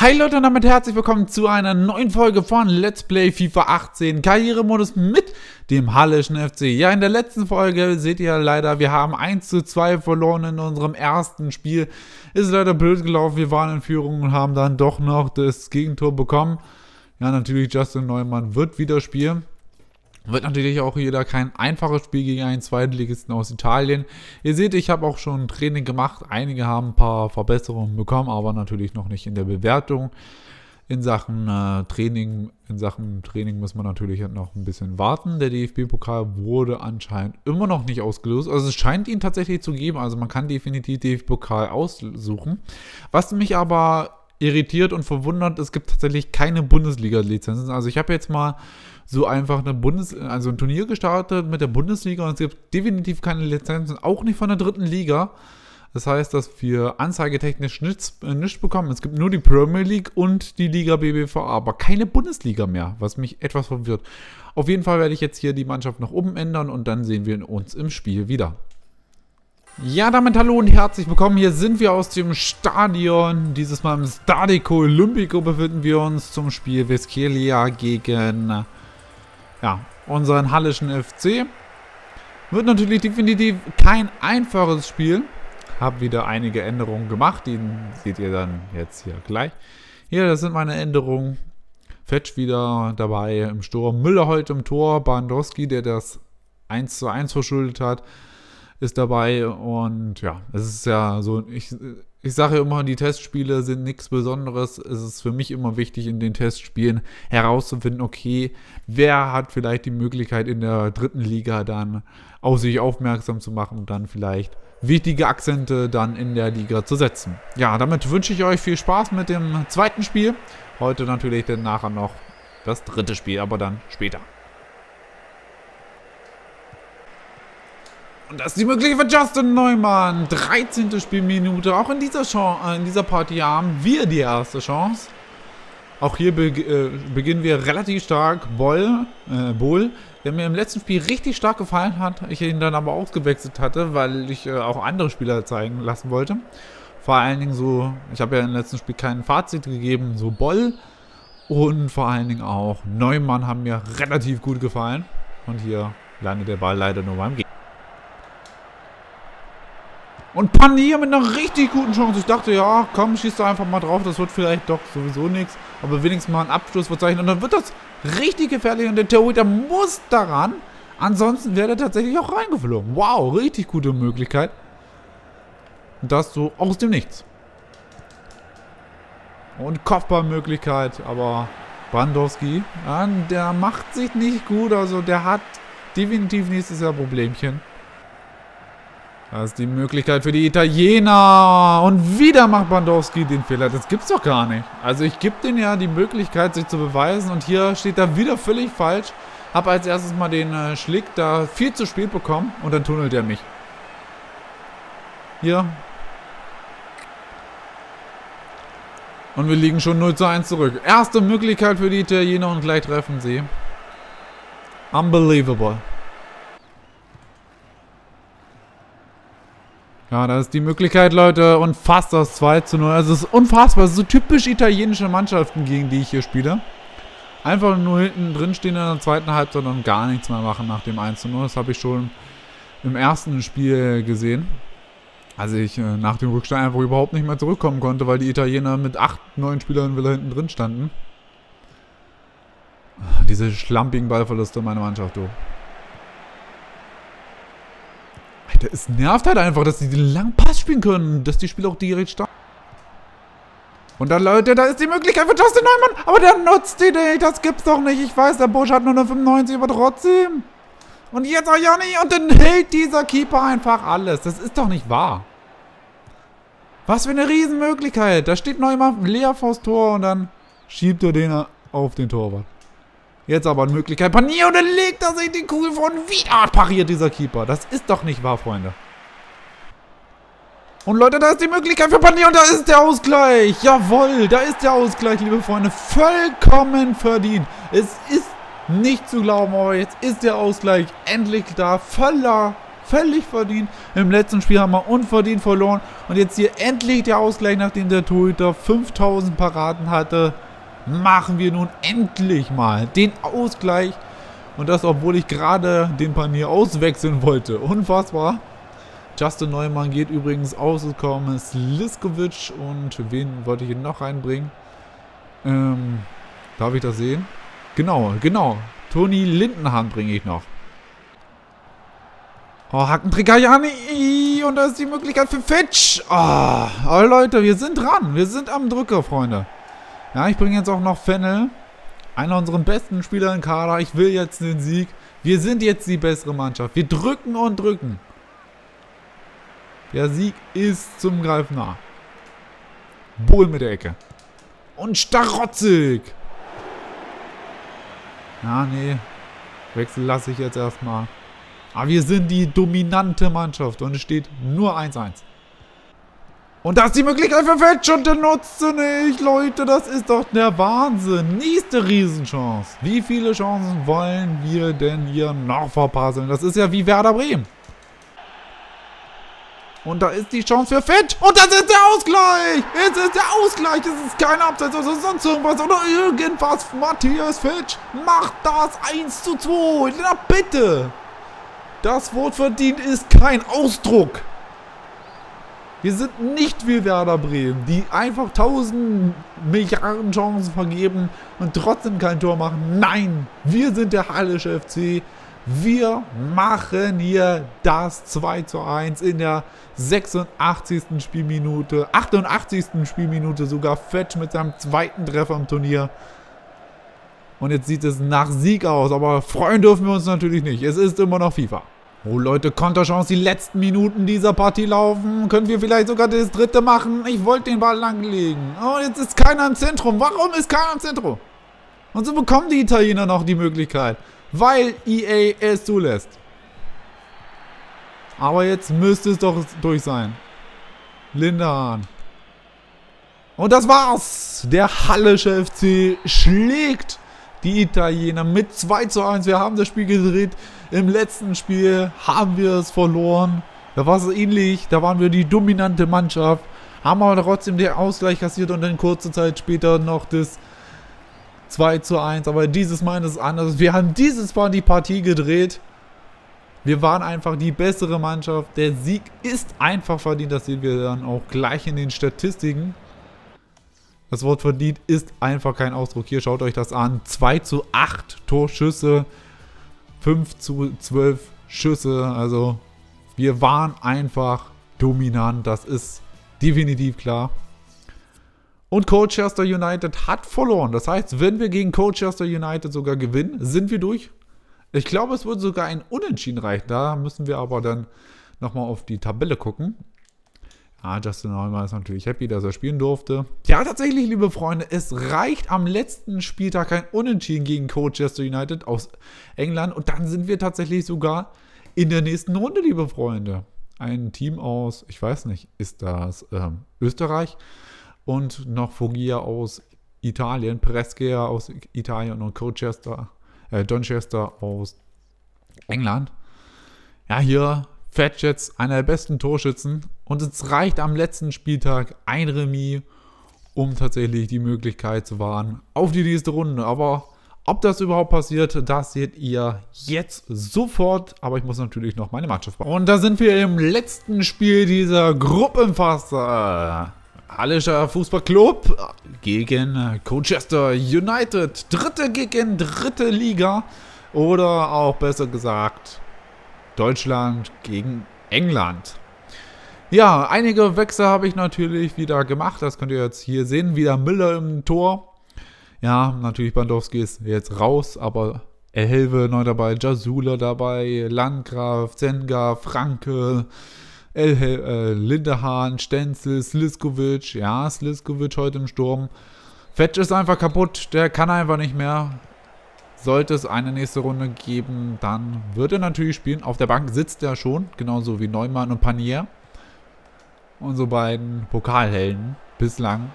Hi Leute und damit herzlich willkommen zu einer neuen Folge von Let's Play FIFA 18 Karrieremodus mit dem Halleschen FC. Ja, in der letzten Folge seht ihr leider, wir haben 1:2 verloren in unserem ersten Spiel. Ist leider blöd gelaufen, wir waren in Führung und haben dann doch noch das Gegentor bekommen. Ja, natürlich Justin Neumann wird wieder spielen. Wird natürlich auch wieder kein einfaches Spiel gegen einen Zweitligisten aus Italien. Ihr seht, ich habe auch schon Training gemacht. Einige haben ein paar Verbesserungen bekommen, aber natürlich noch nicht in der Bewertung. In Sachen Training muss man natürlich noch ein bisschen warten. Der DFB-Pokal wurde anscheinend immer noch nicht ausgelöst. Also es scheint ihn tatsächlich zu geben. Also man kann definitiv DFB-Pokal aussuchen. Was mich aber irritiert und verwundert, es gibt tatsächlich keine Bundesliga-Lizenzen. Also ich habe jetzt mal so einfach ein Turnier gestartet mit der Bundesliga und es gibt definitiv keine Lizenzen, auch nicht von der dritten Liga. Das heißt, dass wir anzeigetechnisch nichts bekommen. Es gibt nur die Premier League und die Liga BBVA, aber keine Bundesliga mehr, was mich etwas verwirrt. Auf jeden Fall werde ich jetzt hier die Mannschaft nach oben ändern und dann sehen wir uns im Spiel wieder. Ja, damit hallo und herzlich willkommen. Hier sind wir aus dem Stadion. Dieses Mal im Stadico Olimpico befinden wir uns zum Spiel Vescelia gegen unseren Halleschen FC. Wird natürlich definitiv kein einfaches Spiel. Habe wieder einige Änderungen gemacht. Die seht ihr dann jetzt hier gleich. Hier, das sind meine Änderungen. Fetch wieder dabei im Sturm. Müller heute im Tor. Bandowski, der das 1:1 verschuldet hat, ist dabei. Und ja, es ist ja so, ich sage immer, die Testspiele sind nichts Besonderes. Es ist für mich immer wichtig, in den Testspielen herauszufinden, okay, wer hat vielleicht die Möglichkeit in der dritten Liga dann auf sich aufmerksam zu machen und dann vielleicht wichtige Akzente dann in der Liga zu setzen. Ja, damit wünsche ich euch viel Spaß mit dem zweiten Spiel. Heute natürlich dann nachher noch das dritte Spiel, aber dann später. Und das ist die Möglichkeit für Justin Neumann. 13. Spielminute. Auch in dieser Partie haben wir die erste Chance. Auch hier beginnen wir relativ stark. Boll, der mir im letzten Spiel richtig stark gefallen hat. Ich ihn dann aber ausgewechselt hatte, weil ich auch andere Spieler zeigen lassen wollte. Vor allen Dingen so, ich habe ja im letzten Spiel kein Fazit gegeben, so Boll und vor allen Dingen auch Neumann haben mir relativ gut gefallen. Und hier landet der Ball leider nur beim Gegner. Und Panier mit einer richtig guten Chance. Ich dachte, ja, komm, schieß da einfach mal drauf. Das wird vielleicht doch sowieso nichts. Aber wenigstens mal einen Abschluss verzeichnen. Und dann wird das richtig gefährlich. Und der Torhüter muss daran. Ansonsten wäre er tatsächlich auch reingeflogen. Wow, richtig gute Möglichkeit. Und das so aus dem Nichts. Und Kopfballmöglichkeit. Aber Bandowski, ja, der macht sich nicht gut. Also der hat definitiv nächstes Jahr Problemchen. Das ist die Möglichkeit für die Italiener. Und wieder macht Bandowski den Fehler. Das gibt's doch gar nicht. Also ich gebe denen ja die Möglichkeit, sich zu beweisen. Und hier steht er wieder völlig falsch. Habe als erstes mal den Schlick da viel zu spät bekommen. Und dann tunnelt er mich. Hier. Und wir liegen schon 0:1 zurück. Erste Möglichkeit für die Italiener und gleich treffen sie. Unbelievable. Ja, das ist die Möglichkeit, Leute, und fast das 2:0. Also es ist unfassbar. Es ist so typisch italienische Mannschaften, gegen die ich hier spiele. Einfach nur hinten drin stehen in der zweiten Halbzeit und gar nichts mehr machen nach dem 1:0. Das habe ich schon im ersten Spiel gesehen. Als ich nach dem Rückstand einfach überhaupt nicht mehr zurückkommen konnte, weil die Italiener mit 8, 9 Spielern wieder hinten drin standen. Diese schlampigen Ballverluste meiner Mannschaft, du. Alter, es nervt halt einfach, dass die den langen Pass spielen können, dass die Spieler auch direkt starten. Und dann, Leute, da ist die Möglichkeit für Justin Neumann, aber der nutzt die nicht, das gibt's doch nicht. Ich weiß, der Busch hat nur eine 95, aber trotzdem. Und jetzt auch ja nicht, und dann hält dieser Keeper einfach alles. Das ist doch nicht wahr. Was für eine Riesenmöglichkeit. Da steht Neumann leer vors Tor und dann schiebt er den auf den Torwart. Jetzt aber eine Möglichkeit. Panier, und dann legt er sich die Kugel vor und wieder pariert dieser Keeper. Das ist doch nicht wahr, Freunde. Und Leute, da ist die Möglichkeit für Panier und da ist der Ausgleich. Jawohl, da ist der Ausgleich, liebe Freunde. Vollkommen verdient. Es ist nicht zu glauben, aber jetzt ist der Ausgleich endlich da. Voller Völlig verdient. Im letzten Spiel haben wir unverdient verloren. Und jetzt hier endlich der Ausgleich, nachdem der Torhüter 5000 Paraden hatte. Machen wir nun endlich mal den Ausgleich. Und das, obwohl ich gerade den Panier auswechseln wollte. Unfassbar. Justin Neumann geht übrigens ausgekommen. Sliskovic. Und wen wollte ich hier noch reinbringen? Darf ich das sehen? Genau. Toni Lindenhahn bringe ich noch. Oh, Hackenträger-Jani. Und da ist die Möglichkeit für Fitch. Oh, aber Leute, wir sind dran. Wir sind am Drücker, Freunde. Ja, ich bringe jetzt auch noch Fennel. Einer unserer besten Spieler im Kader. Ich will jetzt den Sieg. Wir sind jetzt die bessere Mannschaft. Wir drücken und drücken. Der Sieg ist zum Greifen nah. Bohl mit der Ecke. Und Starotzig. Ja, nee. Wechsel lasse ich jetzt erstmal. Aber wir sind die dominante Mannschaft. Und es steht nur 1-1. Und das ist die Möglichkeit für Fetch und der nutzt sie nicht. Leute, das ist doch der Wahnsinn. Nächste Riesenchance. Wie viele Chancen wollen wir denn hier noch verpasseln? Das ist ja wie Werder Bremen. Und da ist die Chance für Fetch. Und das ist der Ausgleich. Es ist der Ausgleich. Es ist kein Abseits oder sonst irgendwas oder irgendwas. Matthias Fetch macht das 1:2. Na bitte. Das Wort verdient ist kein Ausdruck. Wir sind nicht wie Werder Bremen, die einfach 1000 Milliarden Chancen vergeben und trotzdem kein Tor machen. Nein, wir sind der Hallische FC. Wir machen hier das 2:1 in der 86. Spielminute, 88. Spielminute sogar. Fetch mit seinem zweiten Treffer im Turnier. Und jetzt sieht es nach Sieg aus, aber freuen dürfen wir uns natürlich nicht. Es ist immer noch FIFA. Oh Leute, Konterchance, die letzten Minuten dieser Partie laufen. Können wir vielleicht sogar das dritte machen? Ich wollte den Ball langlegen. Oh, jetzt ist keiner im Zentrum. Warum ist keiner im Zentrum? Und so bekommen die Italiener noch die Möglichkeit. Weil EA es zulässt. Aber jetzt müsste es doch durch sein. Lindenhahn. Und das war's. Der Hallische FC schlägt die Italiener mit 2:1. Wir haben das Spiel gedreht. Im letzten Spiel haben wir es verloren. Da war es ähnlich. Da waren wir die dominante Mannschaft. Haben aber trotzdem den Ausgleich kassiert und dann kurze Zeit später noch das 2:1. Aber dieses Mal ist es anders. Wir haben dieses Mal die Partie gedreht. Wir waren einfach die bessere Mannschaft. Der Sieg ist einfach verdient. Das sehen wir dann auch gleich in den Statistiken. Das Wort verdient ist einfach kein Ausdruck. Hier schaut euch das an. 2:8 Torschüsse. 5:12 Schüsse. Also wir waren einfach dominant. Das ist definitiv klar. Und Colchester United hat verloren. Das heißt, wenn wir gegen Colchester United sogar gewinnen, sind wir durch. Ich glaube, es würde sogar ein Unentschieden reichen. Da müssen wir aber dann nochmal auf die Tabelle gucken. Ja, Justin Neumann ist natürlich happy, dass er spielen durfte. Ja, tatsächlich, liebe Freunde, es reicht am letzten Spieltag ein Unentschieden gegen Colchester United aus England. Und dann sind wir tatsächlich sogar in der nächsten Runde, liebe Freunde. Ein Team aus, ich weiß nicht, ist das Österreich? Und noch Foggia aus Italien, Brescia aus Italien und Donchester aus England. Ja, hier Fetch jetzt einer der besten Torschützen. Und es reicht am letzten Spieltag ein Remis, um tatsächlich die Möglichkeit zu wahren auf die nächste Runde. Aber ob das überhaupt passiert, das seht ihr jetzt sofort. Aber ich muss natürlich noch meine Mannschaft bauen. Und da sind wir im letzten Spiel dieser Gruppenphase. Hallischer Fußballclub gegen Colchester United. Dritte gegen dritte Liga. Oder auch besser gesagt Deutschland gegen England. Ja, einige Wechsel habe ich natürlich wieder gemacht. Das könnt ihr jetzt hier sehen. Wieder Müller im Tor. Ja, natürlich Bandowski ist jetzt raus. Aber Elhelve neu dabei. Jasula dabei. Landgraf, Zenga, Franke. Lindenhahn, Stenzel, Sliskovic. Ja, Sliskovic heute im Sturm. Fetch ist einfach kaputt. Der kann einfach nicht mehr. Sollte es eine nächste Runde geben, dann wird er natürlich spielen. Auf der Bank sitzt er schon. Genauso wie Neumann und Panier. Unsere beiden Pokalhelden bislang.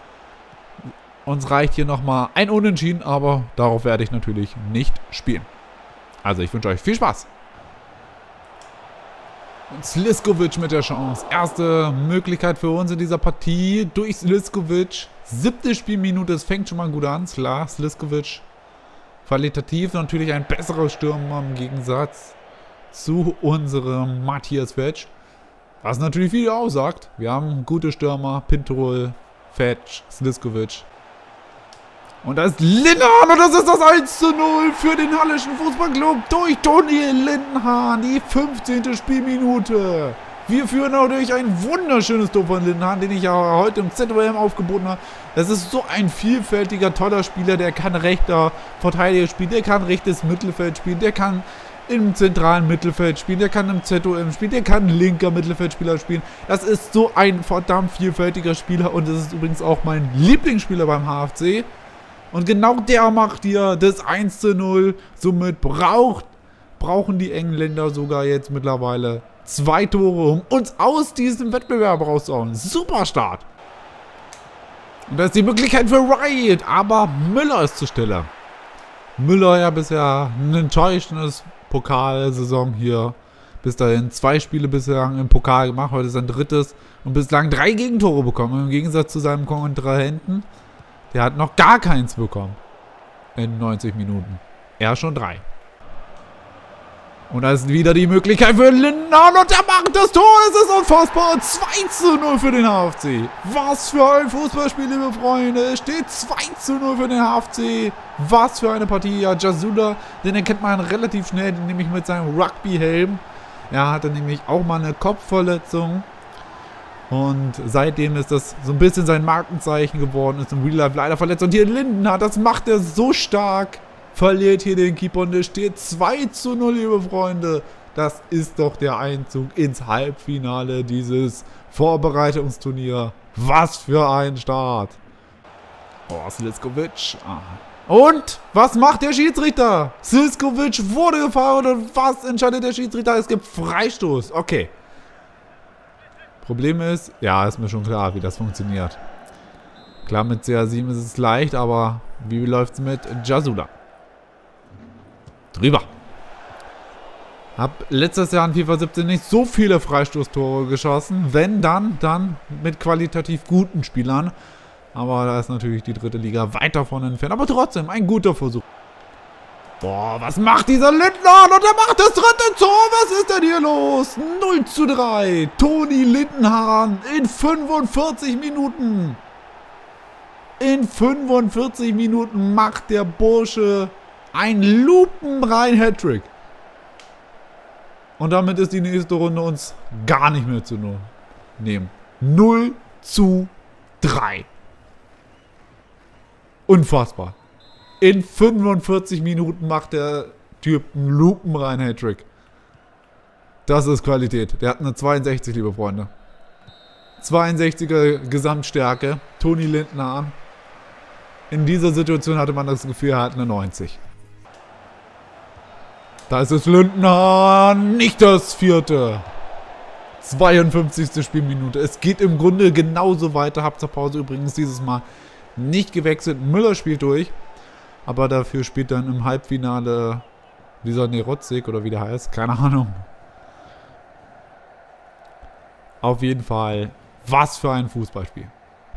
Uns reicht hier nochmal ein Unentschieden, aber darauf werde ich natürlich nicht spielen. Also ich wünsche euch viel Spaß. Und Sliskovic mit der Chance. Erste Möglichkeit für uns in dieser Partie durch Sliskovic. 7. Spielminute, es fängt schon mal gut an. Klar, Sliskovic qualitativ natürlich ein besserer Stürmer im Gegensatz zu unserem Matthias Fetsch. Was natürlich viel aussagt. Wir haben gute Stürmer, Pinturol, Fetsch, Sliskovic. Und da ist Lindenhahn und das ist das 1:0 für den Hallischen Fußballclub durch Toni Lindenhahn. Die 15. Spielminute. Wir führen auch durch ein wunderschönes Tor von Lindenhahn, den ich ja heute im ZOM aufgeboten habe. Das ist so ein vielfältiger, toller Spieler. Der kann rechter Verteidiger spielen, der kann rechtes Mittelfeld spielen, der kann im zentralen Mittelfeld spielen, der kann im ZOM spielen, der kann linker Mittelfeldspieler spielen. Das ist so ein verdammt vielfältiger Spieler und das ist übrigens auch mein Lieblingsspieler beim HFC. Und genau der macht hier das 1:0. Somit brauchen die Engländer sogar jetzt mittlerweile 2 Tore, um uns aus diesem Wettbewerb rauszuhauen. Super Start. Und da ist die Möglichkeit für Wright, aber Müller ist zur Stelle. Müller ja bisher ein enttäuschendes Pokalsaison hier. Bis dahin 2 Spiele bislang im Pokal gemacht, heute ist sein 3. und bislang 3 Gegentore bekommen. Im Gegensatz zu seinem Kontrahenten. Der hat noch gar keins bekommen in 90 Minuten. Er schon 3. Und da ist wieder die Möglichkeit für Lindenhahn und der macht das Tor. Das ist unfassbar. 2:0 für den HFC. Was für ein Fußballspiel, liebe Freunde. Es steht 2:0 für den HFC. Was für eine Partie. Ja, Jasula, den erkennt man relativ schnell, nämlich mit seinem Rugby-Helm. Er hatte nämlich auch mal eine Kopfverletzung. Und seitdem ist das so ein bisschen sein Markenzeichen geworden, ist im Real Life leider verletzt. Und hier Lindenhahn, das macht er so stark, verliert hier den Keeper und es steht 2:0, liebe Freunde. Das ist doch der Einzug ins Halbfinale dieses Vorbereitungsturnier. Was für ein Start. Oh, Sliskovic. Und was macht der Schiedsrichter? Sliskovic wurde gefault und was entscheidet der Schiedsrichter? Es gibt Freistoß. Okay. Problem ist, ja, ist mir schon klar, wie das funktioniert. Klar, mit CR7 ist es leicht, aber wie läuft es mit Jasula? Drüber. Hab letztes Jahr in FIFA 17 nicht so viele Freistoßtore geschossen. Wenn, dann mit qualitativ guten Spielern. Aber da ist natürlich die 3. Liga weit davon entfernt. Aber trotzdem, ein guter Versuch. Boah, was macht dieser Lindenhahn? Und er macht das 3. Tor. Was ist denn hier los? 0:3. Toni Lindenhahn in 45 Minuten. In 45 Minuten macht der Bursche ein lupenrein Hattrick. Und damit ist die nächste Runde uns gar nicht mehr zu nehmen. 0:3. Unfassbar. In 45 Minuten macht der Typ einen lupenreinen Hattrick. Das ist Qualität. Der hat eine 62, liebe Freunde. 62er Gesamtstärke. Toni Lindenhahn. In dieser Situation hatte man das Gefühl, er hat eine 90. Da ist es Lindenhahn. Nicht das 4. 52. Spielminute. Es geht im Grunde genauso weiter. Habt zur Pause übrigens dieses Mal nicht gewechselt. Müller spielt durch. Aber dafür spielt dann im Halbfinale dieser Nerotzik oder wie der heißt. Keine Ahnung. Auf jeden Fall, was für ein Fußballspiel.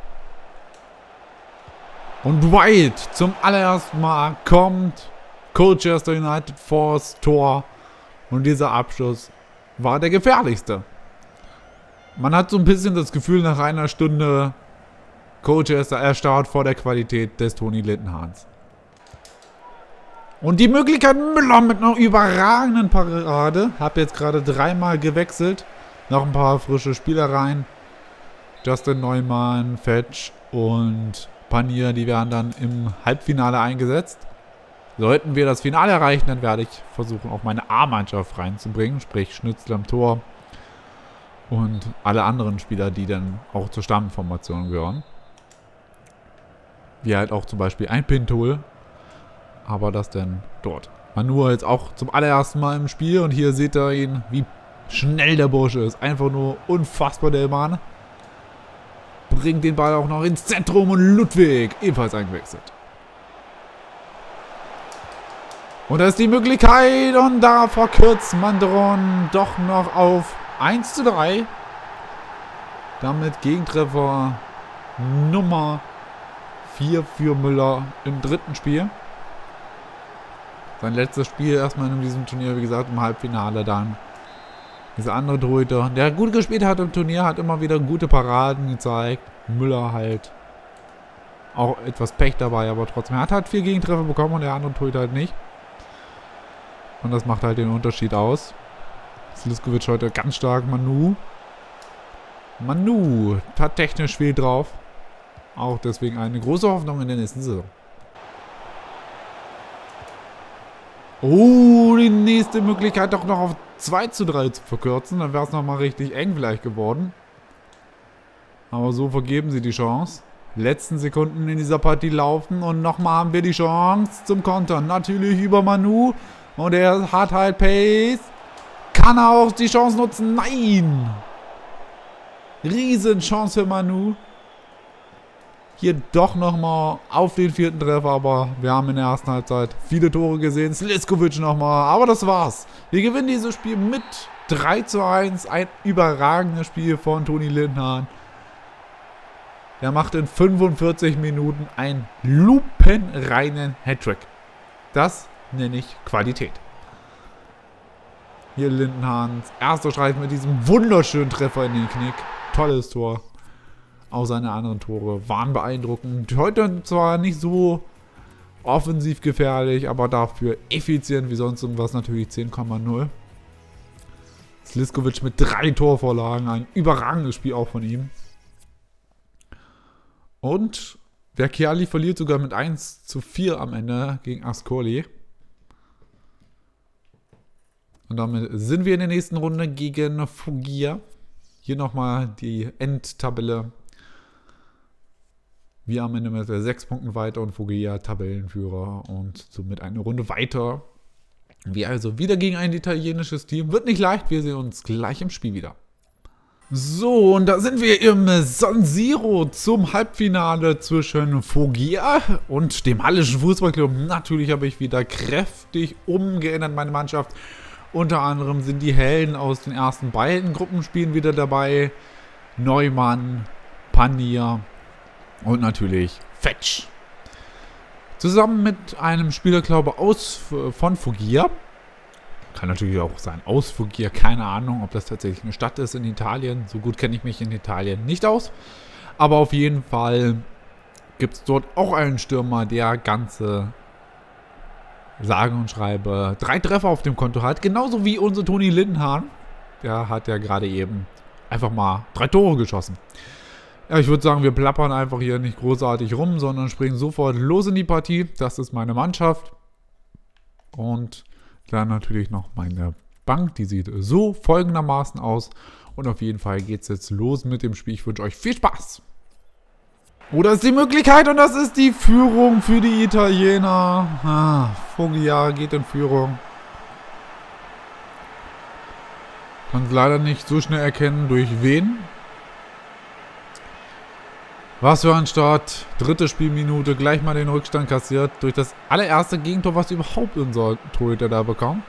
Und White zum allerersten Mal kommt Colchester United vors Tor. Und dieser Abschluss war der gefährlichste. Man hat so ein bisschen das Gefühl nach einer Stunde, Colchester erstarrt vor der Qualität des Toni Lindenhahns. Und die Möglichkeit Müller mit einer überragenden Parade. Hab jetzt gerade 3-mal gewechselt. Noch ein paar frische Spieler rein. Justin Neumann, Fetsch und Panier, die werden dann im Halbfinale eingesetzt. Sollten wir das Finale erreichen, dann werde ich versuchen, auch meine A-Mannschaft reinzubringen. Sprich Schnitzel am Tor. Und alle anderen Spieler, die dann auch zur Stammformation gehören. Wie halt auch zum Beispiel ein Pintul. Aber das denn dort. Manur jetzt auch zum allerersten Mal im Spiel. Und hier seht ihr ihn, wie schnell der Bursche ist. Einfach nur unfassbar, der Mann. Bringt den Ball auch noch ins Zentrum. Und Ludwig ebenfalls eingewechselt. Und da ist die Möglichkeit. Und da verkürzt Mandron doch noch auf 1:3. Damit Gegentreffer Nummer 4 für Müller im dritten Spiel. Sein letztes Spiel erstmal in diesem Turnier, wie gesagt, im Halbfinale dann. Dieser andere Torhüter, der gut gespielt hat im Turnier, hat immer wieder gute Paraden gezeigt. Müller halt auch etwas Pech dabei, aber trotzdem. Er hat halt 4 Gegentreffer bekommen und der andere Torhüter halt nicht. Und das macht halt den Unterschied aus. Sliskovic heute ganz stark. Manu hat technisch viel drauf. Auch deswegen eine große Hoffnung in der nächsten Saison. Oh, die nächste Möglichkeit doch noch auf 2:3 zu verkürzen. Dann wäre es nochmal richtig eng vielleicht geworden. Aber so vergeben sie die Chance. Letzten Sekunden in dieser Partie laufen. Und nochmal haben wir die Chance zum Kontern. Natürlich über Manu. Und er hat halt Pace. Kann er auch die Chance nutzen? Nein! Riesenchance für Manu. Hier doch nochmal auf den 4. Treffer, aber wir haben in der ersten Halbzeit viele Tore gesehen. Sliskovic nochmal, aber das war's. Wir gewinnen dieses Spiel mit 3:1. Ein überragendes Spiel von Toni Lindenhahn. Der macht in 45 Minuten einen lupenreinen Hattrick. Das nenne ich Qualität. Hier Lindenhahns erster Streich mit diesem wunderschönen Treffer in den Knick. Tolles Tor. Auch seine anderen Tore waren beeindruckend. Heute zwar nicht so offensiv gefährlich, aber dafür effizient wie sonst irgendwas. Natürlich 10,0. Sliskovic mit 3 Torvorlagen. Ein überragendes Spiel auch von ihm. Und Verchiali verliert sogar mit 1:4 am Ende gegen Ascoli. Und damit sind wir in der nächsten Runde gegen Foggia. Hier nochmal die Endtabelle. Wir am Ende mit 6 Punkten weiter und Foggia Tabellenführer und somit eine Runde weiter. Wir also wieder gegen ein italienisches Team. Wird nicht leicht, wir sehen uns gleich im Spiel wieder. So, und da sind wir im San Siro zum Halbfinale zwischen Foggia und dem Hallischen Fußballclub. Natürlich habe ich wieder kräftig umgeändert meine Mannschaft. Unter anderem sind die Helden aus den ersten beiden Gruppenspielen wieder dabei. Neumann, Panier und natürlich Fetsch. Zusammen mit einem Spieler, glaube ich, von Foggia. Kann natürlich auch sein aus Foggia. Keine Ahnung, ob das tatsächlich eine Stadt ist in Italien. So gut kenne ich mich in Italien nicht aus. Aber auf jeden Fall gibt es dort auch einen Stürmer, der ganze sage und schreibe 3 Treffer auf dem Konto hat. Genauso wie unser Toni Lindenhahn. Der hat ja gerade eben einfach mal 3 Tore geschossen. Ja, ich würde sagen, wir plappern einfach hier nicht großartig rum, sondern springen sofort los in die Partie. Das ist meine Mannschaft. Und dann natürlich noch meine Bank. Die sieht so folgendermaßen aus. Und auf jeden Fall geht es jetzt los mit dem Spiel. Ich wünsche euch viel Spaß. Oh, das ist die Möglichkeit und das ist die Führung für die Italiener. Foggia geht in Führung. Kann es leider nicht so schnell erkennen, durch wen. Was für ein Start. 3. Spielminute, gleich mal den Rückstand kassiert. Durch das allererste Gegentor, was überhaupt unser Torhüter da bekommt.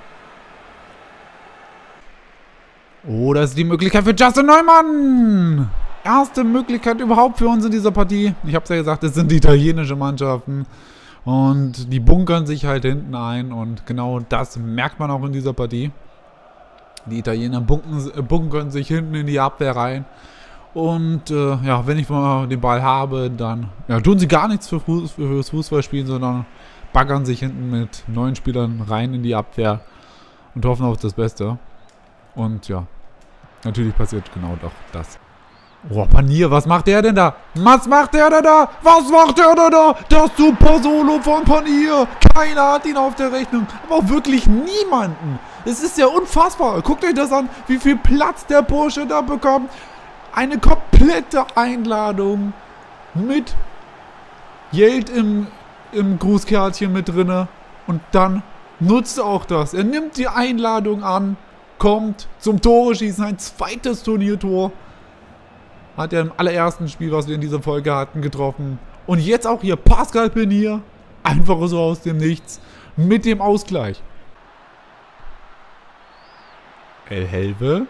Oh, das ist die Möglichkeit für Justin Neumann. Erste Möglichkeit überhaupt für uns in dieser Partie. Ich habe es ja gesagt, es sind italienische Mannschaften. Und die bunkern sich halt hinten ein. Und genau das merkt man auch in dieser Partie. Die Italiener bunkern sich hinten in die Abwehr rein. Und ja, wenn ich mal den Ball habe, dann tun sie gar nichts fürs Fußballspielen, sondern baggern sich hinten mit 9 Spielern rein in die Abwehr und hoffen auf das Beste. Und ja, natürlich passiert genau doch das. Oh, Panier, was macht der denn da? Was macht der denn da? Was macht der denn da? Das super Solo von Panier. Keiner hat ihn auf der Rechnung. Aber auch wirklich niemanden. Es ist ja unfassbar. Guckt euch das an, wie viel Platz der Bursche da bekommt. Eine komplette Einladung mit Geld im Grußkärtchen mit drinne. Und dann nutzt er auch das. Er nimmt die Einladung an, kommt zum Tore schießen, ein zweites Turniertor. Hat er im allerersten Spiel, was wir in dieser Folge hatten, getroffen. Und jetzt auch hier Pascal Panier. Einfach so aus dem Nichts. Mit dem Ausgleich. El Helve.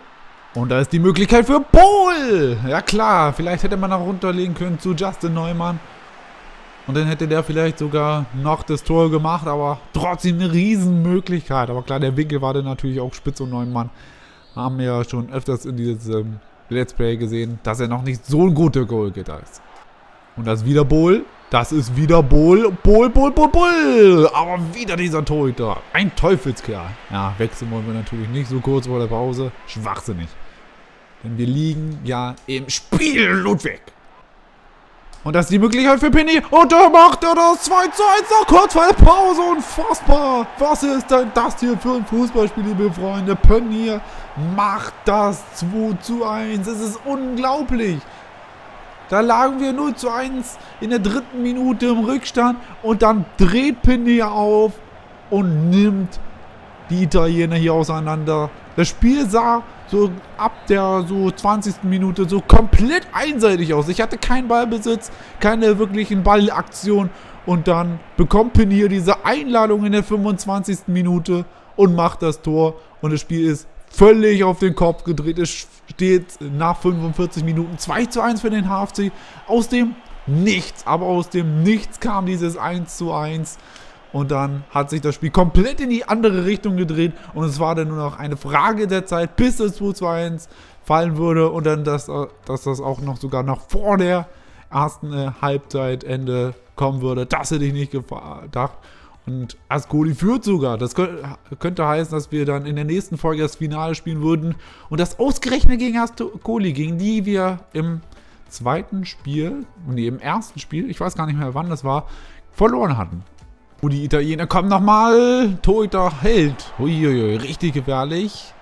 Und da ist die Möglichkeit für Pohl. Ja klar, vielleicht hätte man auch runterlegen können zu Justin Neumann. Und dann hätte der vielleicht sogar noch das Tor gemacht, aber trotzdem eine Riesenmöglichkeit. Aber klar, der Winkel war dann natürlich auch spitz und Neumann. Haben wir ja schon öfters in diesem Let's Play gesehen, dass er noch nicht so ein guter Goalgetter ist. Und das ist wieder Pohl. Das ist wieder Pohl. Pohl. Aber wieder dieser Torhüter. Ein Teufelskerl. Ja, wechseln wollen wir natürlich nicht so kurz vor der Pause. Schwachsinnig. Denn wir liegen ja im Spiel, Ludwig. Und das ist die Möglichkeit für Penny. Und da macht er das 2:1 noch kurz vor der Pause. Unfassbar. Was ist denn das hier für ein Fußballspiel, liebe Freunde? Penny macht das 2:1. Es ist unglaublich. Da lagen wir 0:1 in der 3. Minute im Rückstand. Und dann dreht Penny auf und nimmt die Italiener hier auseinander. Das Spiel sah so ab der 20. Minute so komplett einseitig aus. Ich hatte keinen Ballbesitz, keine wirklichen Ballaktion. Und dann bekommt Penny diese Einladung in der 25. Minute und macht das Tor. Und das Spiel ist völlig auf den Kopf gedreht. Es steht nach 45 Minuten 2:1 für den HFC. Aus dem Nichts, aber aus dem Nichts kam dieses 1:1. Und dann hat sich das Spiel komplett in die andere Richtung gedreht. Und es war dann nur noch eine Frage der Zeit, bis das 2:1 fallen würde. Und dann, dass das auch noch sogar noch vor der ersten Halbzeitende kommen würde. Das hätte ich nicht gedacht. Und Ascoli führt sogar. Das könnte heißen, dass wir dann in der nächsten Folge das Finale spielen würden. Und das ausgerechnet gegen Ascoli, gegen die wir im im ersten Spiel, ich weiß gar nicht mehr wann das war, verloren hatten. Oh, die Italiener kommen nochmal. Torhüter hält. Uiuiui, richtig gefährlich.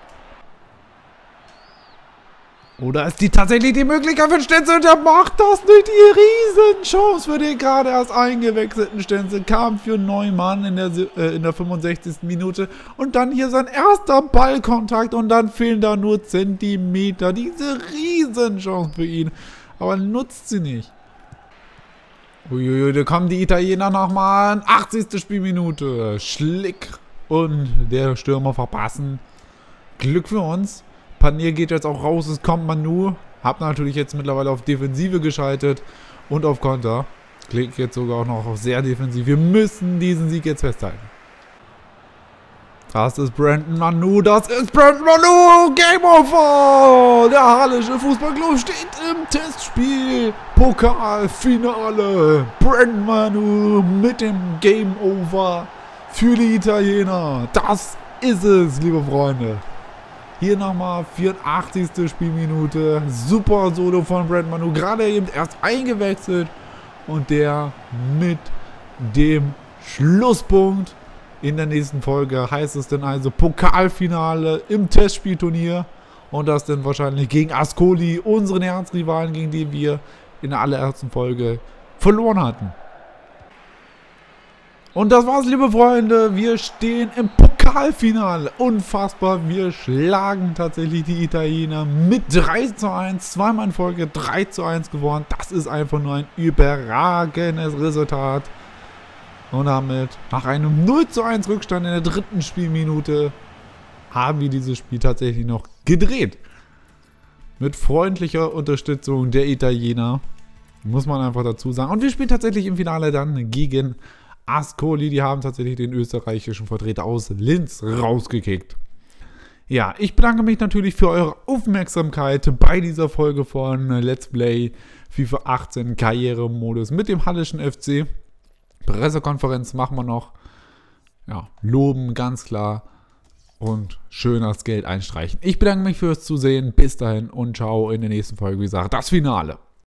Oder ist die tatsächlich die Möglichkeit für Stenzel? Und der macht das nicht. Die Riesenchance für den gerade erst eingewechselten Stenzel. Kam für Neumann in der 65. Minute. Und dann hier sein erster Ballkontakt. Und dann fehlen da nur Zentimeter. Diese Riesenchance für ihn. Aber nutzt sie nicht. Uiuiui, da kommen die Italiener nochmal. 80. Spielminute. Schlick und der Stürmer verpassen. Glück für uns. Panier geht jetzt auch raus. Es kommt Manu. Hab natürlich jetzt mittlerweile auf Defensive geschaltet. Und auf Konter. Klickt jetzt sogar auch noch auf sehr defensiv. Wir müssen diesen Sieg jetzt festhalten. Das ist Brandon Manu. Game over. Der Hallische Fußballclub steht im Testspiel. Pokalfinale. Brandon Manu mit dem Game over für die Italiener. Das ist es, liebe Freunde. Hier nochmal 84. Spielminute. Super Solo von Brandon Manu. Gerade eben erst eingewechselt. Und der mit dem Schlusspunkt. In der nächsten Folge heißt es dann also Pokalfinale im Testspielturnier. Und das dann wahrscheinlich gegen Ascoli, unseren Erzrivalen, gegen die wir in der allerersten Folge verloren hatten. Und das war's, liebe Freunde. Wir stehen im Pokalfinale. Unfassbar. Wir schlagen tatsächlich die Italiener mit 3:1. Zweimal in Folge 3:1 gewonnen. Das ist einfach nur ein überragendes Resultat. Und damit, nach einem 0:1 Rückstand in der 3. Spielminute, haben wir dieses Spiel tatsächlich noch gedreht. Mit freundlicher Unterstützung der Italiener, muss man einfach dazu sagen. Und wir spielen tatsächlich im Finale dann gegen Ascoli. Die haben tatsächlich den österreichischen Vertreter aus Linz rausgekickt. Ja, ich bedanke mich natürlich für eure Aufmerksamkeit bei dieser Folge von Let's Play FIFA 18 Karrieremodus mit dem Hallischen FC. Pressekonferenz machen wir noch. Ja, loben, ganz klar. Und schön das Geld einstreichen. Ich bedanke mich fürs Zusehen. Bis dahin und ciao in der nächsten Folge. Wie gesagt, das Finale.